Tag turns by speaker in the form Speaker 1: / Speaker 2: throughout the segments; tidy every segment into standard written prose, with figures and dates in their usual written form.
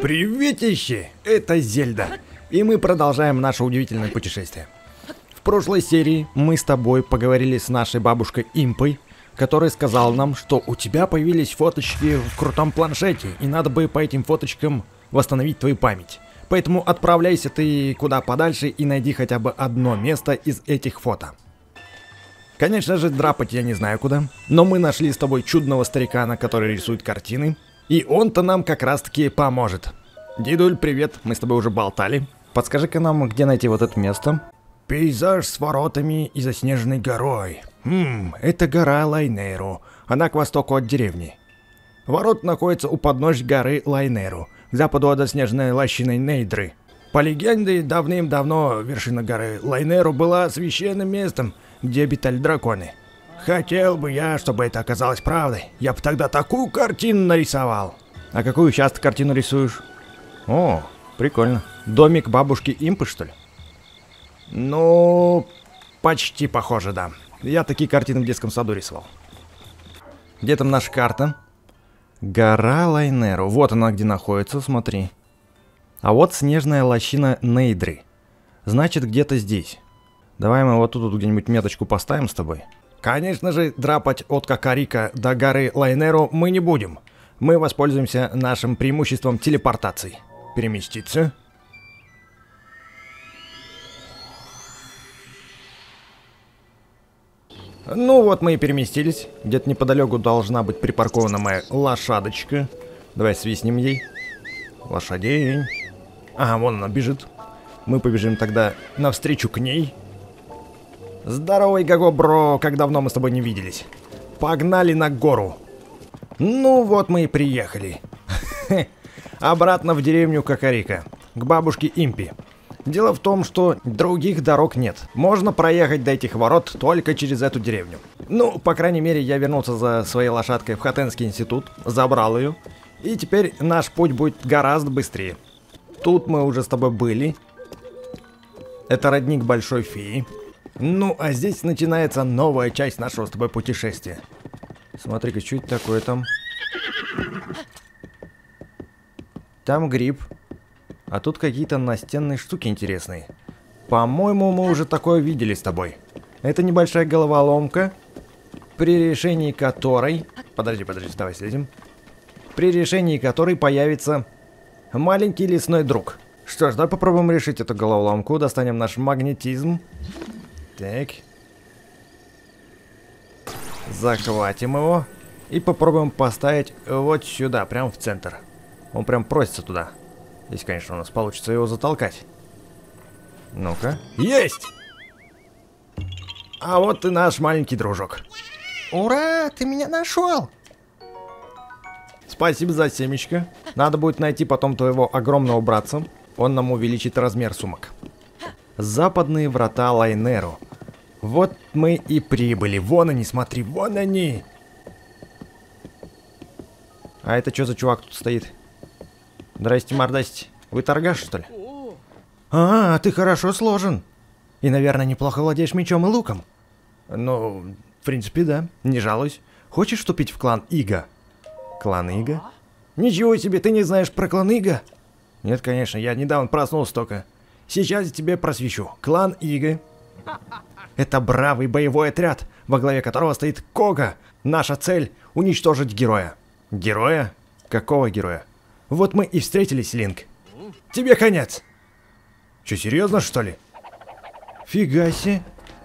Speaker 1: Приветище! Это Зельда. И мы продолжаем наше удивительное путешествие. В прошлой серии мы с тобой поговорили с нашей бабушкой Импой, которая сказала нам, что у тебя появились фоточки в крутом планшете, и надо бы по этим фоточкам восстановить твою память. Поэтому отправляйся ты куда подальше и найди хотя бы одно место из этих фото. Конечно же, драпать я не знаю куда, но мы нашли с тобой чудного старикана, который рисует картины, и он-то нам как раз-таки поможет. Дедуль, привет, мы с тобой уже болтали. Подскажи-ка нам, где найти вот это место? Пейзаж с воротами и заснеженной горой. Это гора Лайнеру, она к востоку от деревни. Ворот находятся у подножья горы Лайнеру, к западу от заснеженной лощиной Нейдры. По легенде, давным-давно вершина горы Лайнеру была священным местом, где обитали драконы. Хотел бы я, чтобы это оказалось правдой. Я бы тогда такую картину нарисовал. А какую сейчас ты картину рисуешь? О, прикольно. Домик бабушки Импы, что ли? Ну, почти похоже, да. Я такие картины в детском саду рисовал. Где там наша карта? Гора Лайнеру. Вот она где находится, смотри. А вот снежная лощина Нейдры. Значит, где-то здесь. Давай мы вот тут где-нибудь меточку поставим с тобой. Конечно же, драпать от Кокорика до горы Лайнеру мы не будем. Мы воспользуемся нашим преимуществом телепортации. Переместиться. Ну вот мы и переместились. Где-то неподалеку должна быть припаркована моя лошадочка. Давай свистнем ей. Лошадей. Ага, вон она бежит. Мы побежим тогда навстречу к ней. Здорово, Игаго, бро, как давно мы с тобой не виделись. Погнали на гору. Ну вот мы и приехали. Обратно в деревню Кокорика, к бабушке Импи. Дело в том, что других дорог нет. Можно проехать до этих ворот только через эту деревню. Ну, по крайней мере, я вернулся за своей лошадкой в Хотенский институт, забрал ее. И теперь наш путь будет гораздо быстрее. Тут мы уже с тобой были. Это родник Большой Феи. Ну, а здесь начинается новая часть нашего с тобой путешествия. Смотри-ка, что это такое там? Там гриб. А тут какие-то настенные штуки интересные. По-моему, мы уже такое видели с тобой. Это небольшая головоломка, при решении которой... Подожди, давай слезем. При решении которой появится маленький лесной друг. Что ж, давай попробуем решить эту головоломку. Достанем наш магнетизм. Так. Захватим его. И попробуем поставить вот сюда, прям в центр. Он прям просится туда. Здесь, конечно, у нас получится его затолкать. Ну-ка. Есть! А вот и наш маленький дружок.
Speaker 2: Ура, ты меня нашел!
Speaker 1: Спасибо за семечко. Надо будет найти потом твоего огромного братца. Он нам увеличит размер сумок. Западные врата Лайнеру. Вот мы и прибыли. Вон они, смотри, вон они. А это что за чувак тут стоит? Здрасте, мордасте. Вы торгаш, что ли? А, ты хорошо сложен. И, наверное, неплохо владеешь мечом и луком. Ну, в принципе, да. Не жалуюсь. Хочешь вступить в клан Ига? Клан Ига? Ничего себе, ты не знаешь про клан Ига? Нет, конечно, я недавно проснулся только. Сейчас я тебе просвещу. Клан Ига. Это бравый боевой отряд, во главе которого стоит Кога. Наша цель — уничтожить героя. Героя? Какого героя? Вот мы и встретились, Линк. Тебе конец. Че, серьезно, что ли? Фига себе.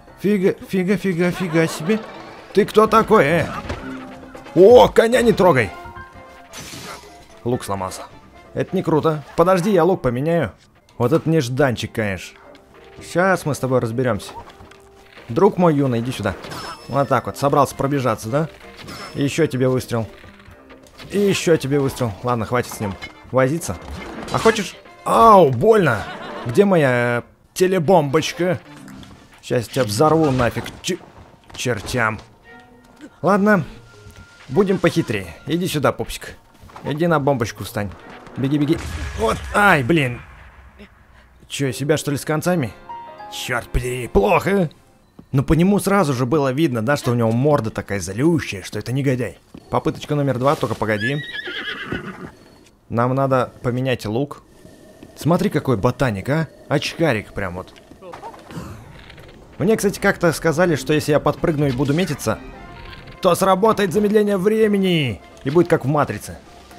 Speaker 1: Фига себе. Ты кто такой, О, коня не трогай. Лук сломался. Это не круто. Подожди, я лук поменяю. Вот это нежданчик, конечно. Сейчас мы с тобой разберемся. Друг мой юный, иди сюда. Вот так вот, собрался пробежаться, да? И еще тебе выстрел. И еще тебе выстрел. Ладно, хватит с ним возиться. А хочешь? Ау, больно. Где моя телебомбочка? Сейчас я тебя взорву нафиг. Чертям. Ладно, будем похитрее. Иди сюда, пупсик. Иди на бомбочку встань. Беги. Вот, ай, блин. Че, себя что ли с концами? Черт подери, плохо. Но по нему сразу же было видно, да, что у него морда такая злющая, что это негодяй. Попыточка номер 2, только погоди. Нам надо поменять лук. Смотри, какой ботаник, а? Очкарик прям вот. Мне, кстати, как-то сказали, что если я подпрыгну и буду метиться, то сработает замедление времени. И будет как в Матрице.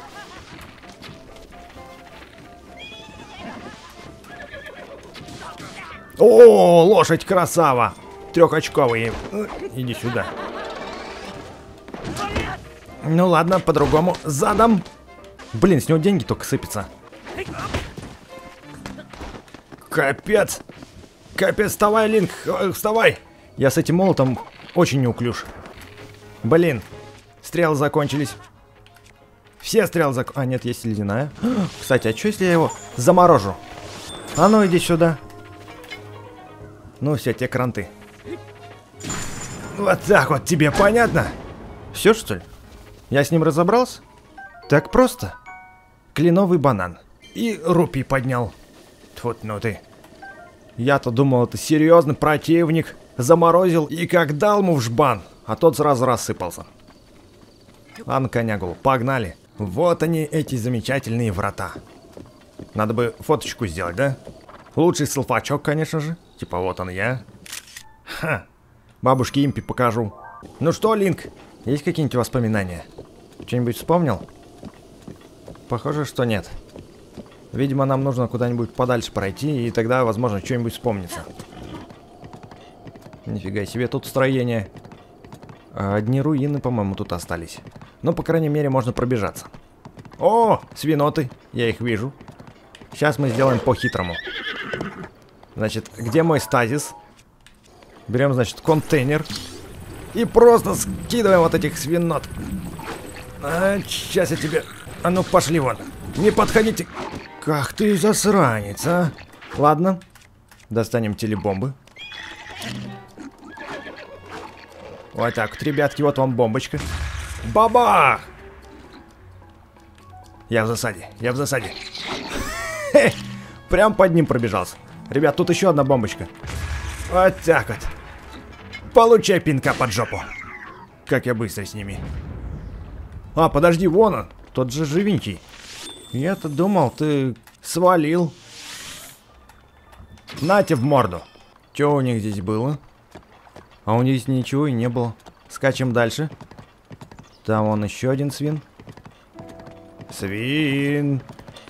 Speaker 1: О, лошадь красава! Трехочковый. Иди сюда. Ну ладно, по-другому. Задом. Блин, с него деньги только сыпятся. Капец. Капец, вставай, Линк, вставай. Я с этим молотом очень неуклюж. Блин, стрелы закончились. Все стрелы закончились. А, нет, есть ледяная. Кстати, а что, если я его заморожу? А ну, иди сюда. Ну все, те кранты. Вот так вот тебе понятно? Все, что ли? Я с ним разобрался? Так просто. Кленовый банан. И рупий поднял. Вот ну ты. Я-то думал, это серьезный противник. Заморозил и как дал ему в жбан. А тот сразу рассыпался. Ладно, конягул, погнали. Вот они, эти замечательные врата. Надо бы фоточку сделать, да? Лучший селфачок, конечно же. Типа вот он я. Ха. Бабушке Импи покажу. Ну что, Линк, есть какие-нибудь воспоминания? Что-нибудь вспомнил? Похоже, что нет. Видимо, нам нужно куда-нибудь подальше пройти, и тогда, возможно, что-нибудь вспомнится. Нифига себе, тут строение. Одни руины, по-моему, тут остались. Ну, по крайней мере, можно пробежаться. О, свиноты, я их вижу. Сейчас мы сделаем по-хитрому. Значит, где мой стазис? Берем, значит, контейнер. И просто скидываем вот этих свинот. Сейчас я тебе... А ну, пошли вон. Не подходите. Как ты засранец, а? Ладно. Достанем телебомбы. Вот так вот, ребятки, вот вам бомбочка. Бабах! Я в засаде, я в засаде. Хе, прям под ним пробежался. Ребят, тут еще одна бомбочка. Вот так вот. Получай пинка под жопу. Как я быстро с ними. А, подожди, вон он. Тот же живенький. Я-то думал, ты свалил. Нате в морду. Что у них здесь было? А у них здесь ничего и не было. Скачем дальше. Там вон еще один свин. Свин.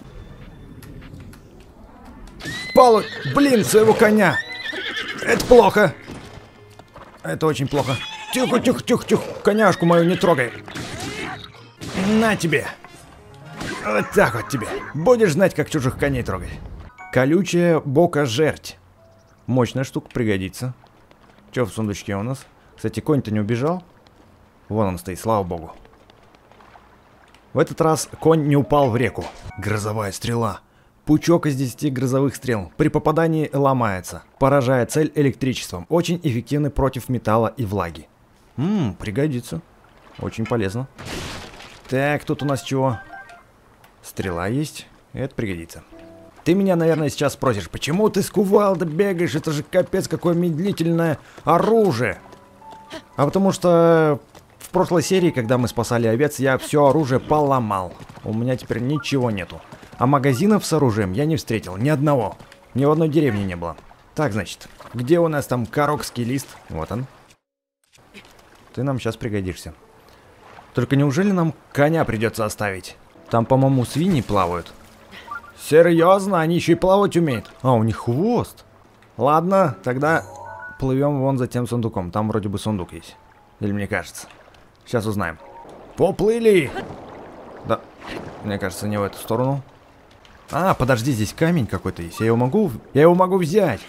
Speaker 1: Блин, своего коня. Это плохо. Это очень плохо. Тихо, тихо, тихо, тихо. Коняшку мою не трогай. На тебе. Вот так вот тебе. Будешь знать, как чужих коней трогать. Колючая бока-жерть. Мощная штука, пригодится. Что в сундучке у нас? Кстати, конь-то не убежал. Вон он стоит, слава богу. В этот раз конь не упал в реку. Грозовая стрела. Пучок из 10 грозовых стрел. При попадании ломается. Поражая цель электричеством. Очень эффективный против металла и влаги. Пригодится. Очень полезно. Так, тут у нас чего? Стрела есть. Это пригодится. Ты меня, наверное, сейчас спросишь, почему ты с кувалдой бегаешь? Это же капец какое медлительное оружие. А потому что в прошлой серии, когда мы спасали овец, я все оружие поломал. У меня теперь ничего нету. А магазинов с оружием я не встретил, ни одного. Ни в одной деревне не было. Так, значит, где у нас там корокский лист? Вот он. Ты нам сейчас пригодишься. Только неужели нам коня придется оставить? Там, по-моему, свиньи плавают. Серьезно? Они еще и плавать умеют? А, у них хвост. Ладно, тогда плывем вон за тем сундуком. Там вроде бы сундук есть. Или мне кажется. Сейчас узнаем. Поплыли! Да, мне кажется, не в эту сторону. А, подожди, здесь камень какой-то есть. Я его могу взять.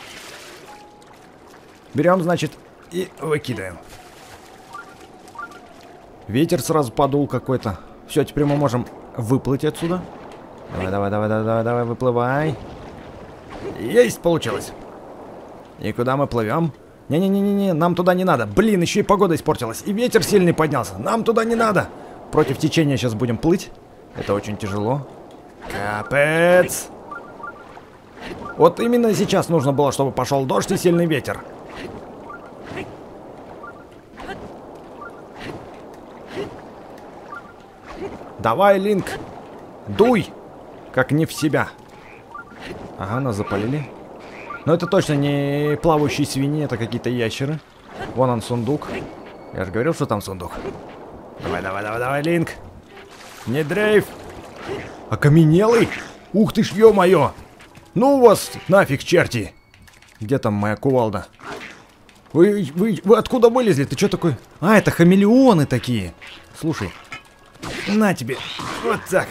Speaker 1: Берем, значит, и выкидываем. Ветер сразу подул какой-то. Все, теперь мы можем выплыть отсюда. Давай, выплывай. Есть, получилось. И куда мы плывем? Не-не-не-не, нам туда не надо. Блин, еще и погода испортилась. И ветер сильный поднялся. Нам туда не надо. Против течения сейчас будем плыть. Это очень тяжело. Капец. Вот именно сейчас нужно было, чтобы пошел дождь и сильный ветер. Давай, Линк. Дуй. как не в себя. Ага, нас запалили. Но это точно не плавающие свиньи, это какие-то ящеры. Вон он, сундук. Я же говорил, что там сундук. Давай, давай, давай, давай, Линк. Не дрейф. Окаменелый? Ух ты ж, ё-моё. Ну вас нафиг, черти. Где там моя кувалда? Вы откуда вылезли? Ты что такой? А, это хамелеоны такие. Слушай. На тебе. Вот так.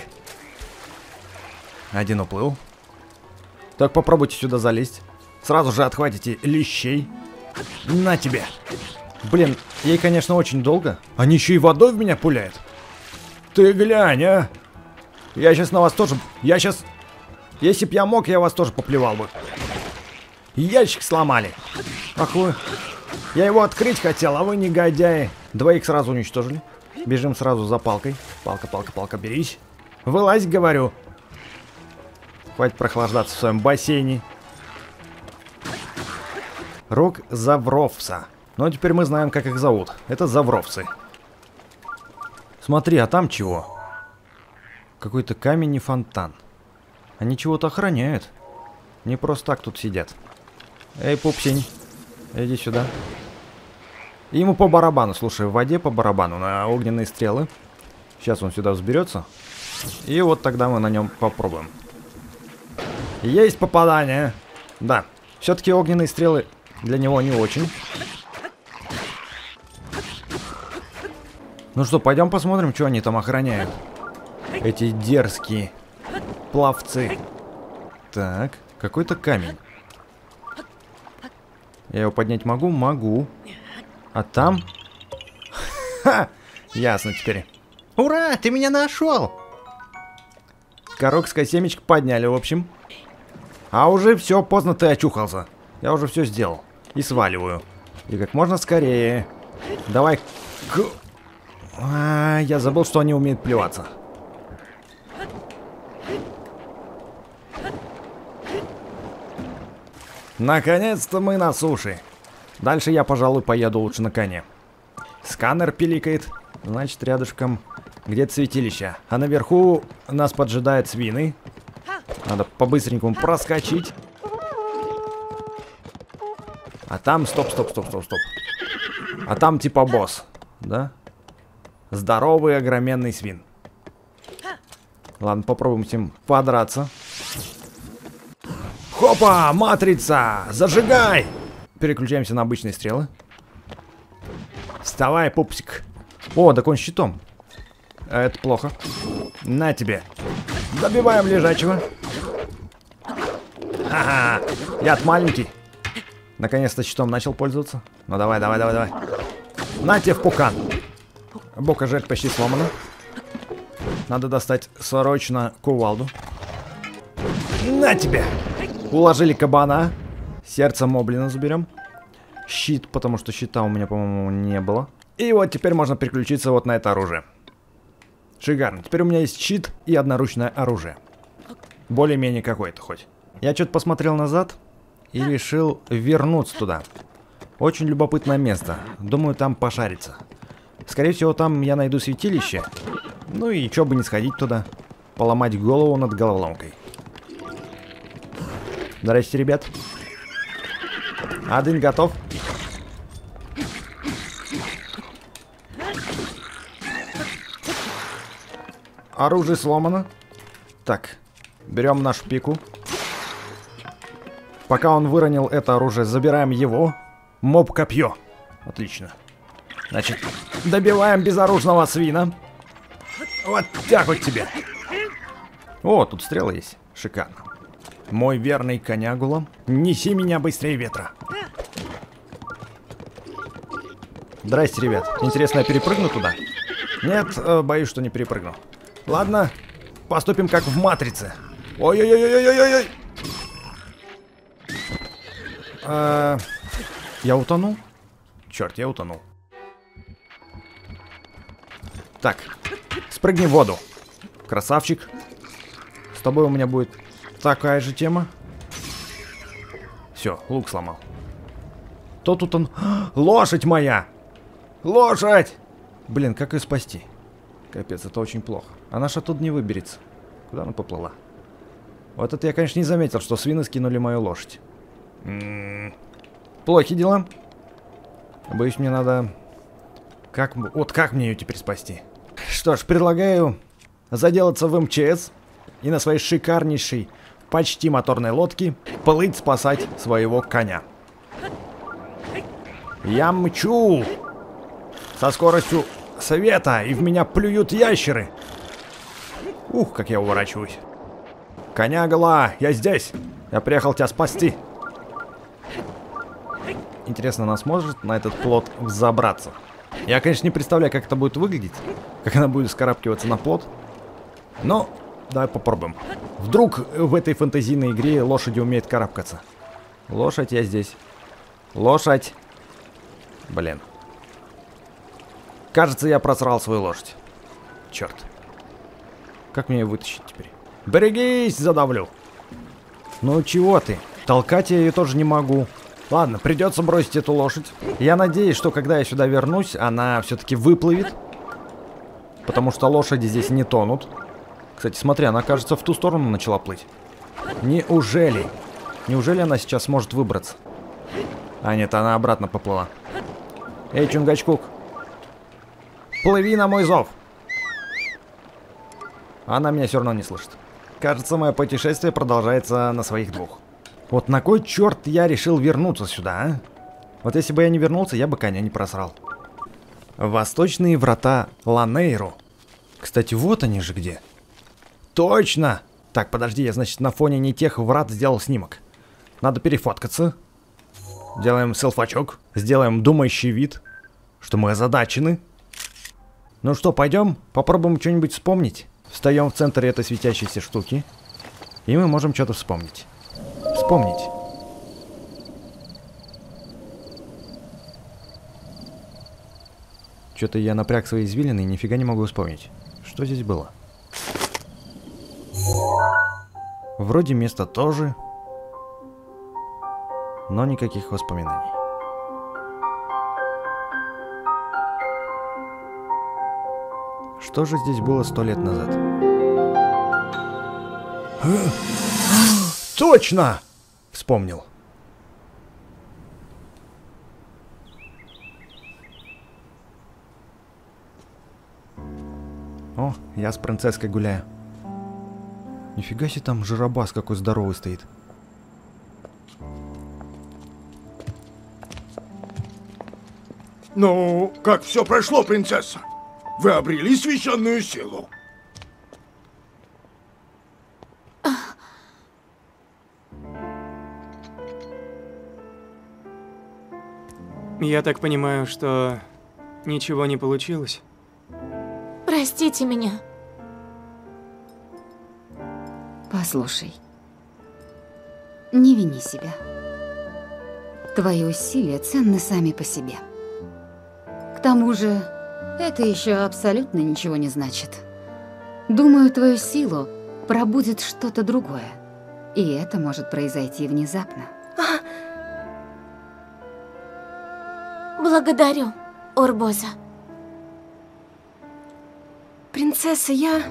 Speaker 1: Один уплыл. Так, попробуйте сюда залезть. Сразу же отхватите лещей. На тебе. Блин, ей, конечно, очень долго. Они еще и водой в меня пуляют. Ты глянь, а. Я сейчас на вас тоже... Я сейчас... Если б я мог, я вас тоже поплевал бы. Ящик сломали. Ах вы. Я его открыть хотел, а вы негодяи. Двоих сразу уничтожили. Бежим сразу за палкой. Палка, палка, палка, берись. Вылазь, говорю. Хватит прохлаждаться в своем бассейне. Рог Завровца. Ну, а теперь мы знаем, как их зовут. Это Завровцы. Смотри, а там чего? Какой-то камень и фонтан. Они чего-то охраняют. Не просто так тут сидят. Эй, пупсень. Иди сюда. Ему по барабану, слушай, в воде по барабану на огненные стрелы. Сейчас он сюда взберется. И вот тогда мы на нем попробуем. Есть попадание. Да, все-таки огненные стрелы для него не очень. Ну что, пойдем посмотрим, что они там охраняют. Эти дерзкие пловцы. Так, какой-то камень. Я его поднять могу? Могу. А там... Ха! Ясно теперь.
Speaker 2: Ура, ты меня нашел!
Speaker 1: Корокское семечко подняли, в общем. А уже все, поздно ты очухался. Я уже все сделал. И сваливаю. И как можно скорее. Давай. Я забыл, что они умеют плеваться. Наконец-то мы на суше. Дальше я, пожалуй, поеду лучше на коне. Сканер пиликает. Значит, рядышком где-то святилище. А наверху нас поджидают свины. Надо по-быстренькому проскочить. А там... Стоп. А там типа босс. Да? Здоровый огроменный свин. Ладно, попробуем с ним подраться. Хопа! Матрица! Зажигай! Переключаемся на обычные стрелы. Вставай, пупсик. О, так он щитом. Это плохо. На тебе. Добиваем лежачего. Ага, я маленький. Наконец-то щитом начал пользоваться. Ну давай. На тебе в пукан. Бока жаль, почти сломана. Надо достать срочно кувалду. На тебе. Уложили кабана. Сердце моблина заберем. Щит, потому что щита у меня, по-моему, не было. И вот теперь можно переключиться вот на это оружие. Шикарно. Теперь у меня есть щит и одноручное оружие. Более-менее какое-то хоть. Я что-то посмотрел назад и решил вернуться туда. Очень любопытное место. Думаю, там пошариться. Скорее всего, там я найду святилище. Ну и чё бы не сходить туда. Поломать голову над головоломкой. Здрасте, ребят. Один готов. Оружие сломано. Так, берем нашу пику. Пока он выронил это оружие, забираем его. Моб-копье. Отлично. Значит, добиваем безоружного свина. Вот так вот тебе. О, тут стрелы есть. Шикарно. Мой верный конягула, неси меня быстрее ветра. Здрасте, ребят. Интересно, я перепрыгну туда? Нет, боюсь, что не перепрыгну. Ладно, поступим как в Матрице. Ой-ой-ой-ой-ой-ой-ой. Я утонул? Черт, я утонул. Так, спрыгни в воду. Красавчик. С тобой у меня будет такая же тема. Все, лук сломал. То тут он... Лошадь моя! Лошадь! Блин, как ее спасти? Капец, это очень плохо. Она ж оттуда не выберется. Куда она поплыла? Вот это я, конечно, не заметил, что свины скинули мою лошадь. Плохи дела. Боюсь, мне надо... Вот как мне ее теперь спасти? Что ж, предлагаю заделаться в МЧС и на своей шикарнейшей, почти моторной лодке плыть спасать своего коня. Я мчу со скоростью света, и в меня плюют ящеры. Ух, как я уворачиваюсь. Коня гола, я здесь. Я приехал тебя спасти. Интересно, она сможет на этот плот взобраться? Я, конечно, не представляю, как это будет выглядеть. Как она будет вскарабкиваться на плот. Но давай попробуем. Вдруг в этой фэнтезийной игре лошади умеют карабкаться. Лошадь, я здесь. Лошадь. Блин. Кажется, я просрал свою лошадь. Черт. Как мне ее вытащить теперь? Берегись, задавлю. Ну чего ты? Толкать я ее тоже не могу. Ладно, придется бросить эту лошадь. Я надеюсь, что когда я сюда вернусь, она все-таки выплывет. Потому что лошади здесь не тонут. Кстати, смотри, она, кажется, в ту сторону начала плыть. Неужели? Неужели она сейчас сможет выбраться? А нет, она обратно поплыла. Эй, Чунгачкук. Плыви на мой зов. Она меня все равно не слышит. Кажется, мое путешествие продолжается на своих двух. Вот на кой черт я решил вернуться сюда, а? Вот если бы я не вернулся, я бы коня не просрал. Восточные врата Ланейру. Кстати, вот они же где. Точно! Так, подожди, я, значит, на фоне не тех врат сделал снимок. Надо перефоткаться. Делаем селфачок. Сделаем думающий вид, что мы озадачены. Ну что, пойдем? Попробуем что-нибудь вспомнить. Встаем в центре этой светящейся штуки. И мы можем что-то вспомнить. Вспомнить. Что-то я напряг свои извилины и нифига не могу вспомнить. Что здесь было? Вроде место тоже. Но никаких воспоминаний. Что же здесь было 100 лет назад? Точно! Вспомнил. О, я с принцесской гуляю. Нифига себе, там жиробас какой здоровый стоит.
Speaker 3: Ну, как все прошло, принцесса? Вы обрели священную силу?
Speaker 4: Я так понимаю, что ничего не получилось?
Speaker 5: Простите меня.
Speaker 6: Послушай, не вини себя. Твои усилия ценны сами по себе. К тому же, это еще абсолютно ничего не значит. Думаю, твою силу пробудет что-то другое. И это может произойти внезапно.
Speaker 5: Благодарю, Урбоза.
Speaker 7: Принцесса, я...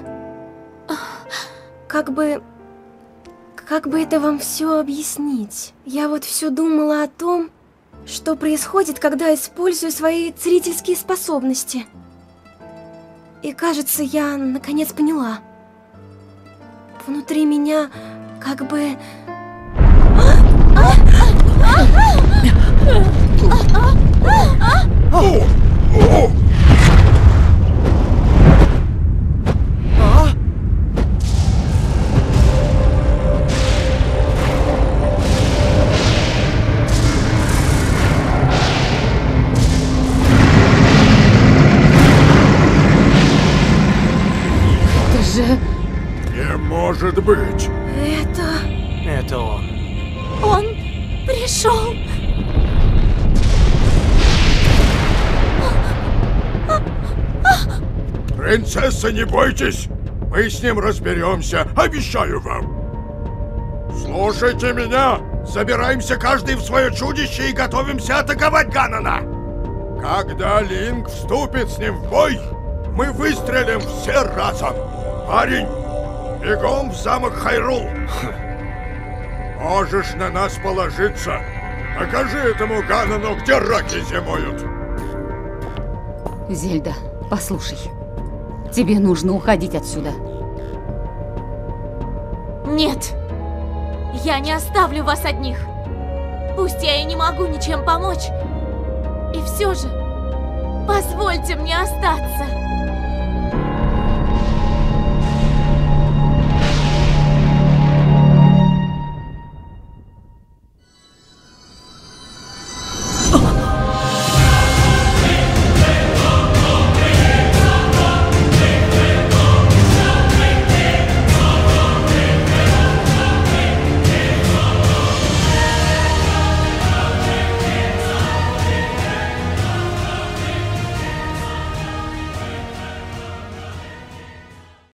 Speaker 7: Как бы это вам все объяснить? Я вот все думала о том, что происходит, когда использую свои целительские способности. И кажется, я наконец поняла. Внутри меня как бы...
Speaker 6: Это же...
Speaker 3: Не может быть.
Speaker 4: Это он.
Speaker 5: Он пришел.
Speaker 3: Принцесса, не бойтесь. Мы с ним разберемся, обещаю вам. Слушайте меня. Собираемся каждый в свое чудище и готовимся атаковать Ганнона. Когда Линк вступит с ним в бой, мы выстрелим все разом. Парень, Бегом в замок Хайрул! Можешь на нас положиться. Покажи этому Ганону, где раки зимуют.
Speaker 6: Зельда, послушай. Тебе нужно уходить отсюда.
Speaker 5: Нет. Я не оставлю вас одних. Пусть я и не могу ничем помочь. И все же, позвольте мне остаться.